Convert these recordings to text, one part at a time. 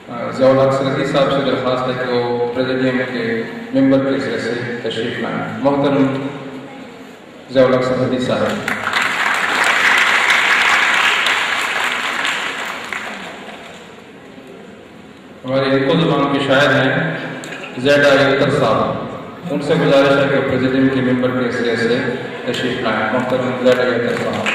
ضیاء الحق صاحب سے درخواست ہے کہ وہ پریزیڈیم کے ممبر کے حصے سے تشریف لائیں. محترم ضیاء الحق صاحب. ہمارے ہندکو زبان کے شاعر ہیں زیڈ اختر صاحب. ان سے گزارش ہے کہ پریزیڈیم کے ممبر کے حصے سے تشریف لائیں. محترم زیڈ اختر صاحب.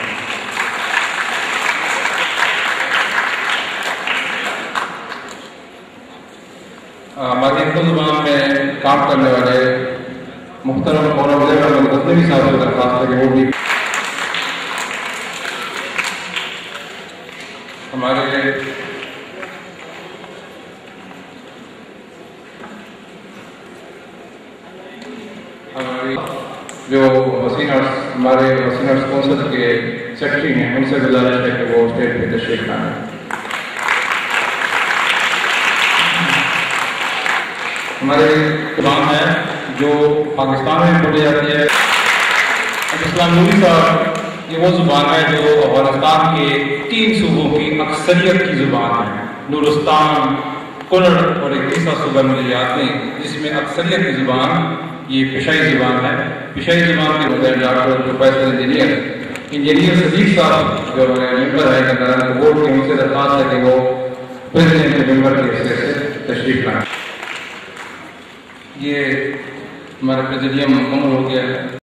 ہماری ہندکو زبان میں کام کرنے والے محترم مولانا غزنوی صاحب سے درخواست ہے کہ وہ بھی ہمارے جو ہمارے حسین آرٹس کونسل کے سیکرٹری ہیں ان سے گزارش ہے کہ وہ اسٹیج پہ تشریف لائیں. ہمارے زبان ہے جو پاکستان میں بولی جاتی ہے. اسلام نوری صاحب یہ وہ زبان ہے جو افغانستان کے 3 صوبوں کی اکثریت کی زبان ہے. نورستان، کنڑ اور ایک تیسرا صوبہ مجھے یاد نہیں جس میں اکثریت کی زبان یہ پیشائی زبان ہے. پیشائی زبان کے بغیر ڈاکٹر پروفیسر انجینئر صدیق صاحب جو ممبر ہے بورڈ کے ان سے درخواست ہے کہ وہ پریزیڈنٹ کے ممبر کے حصے سے تشریف لائیں. یہ ہمارا پریزیڈیم مکمل ہو گیا ہے.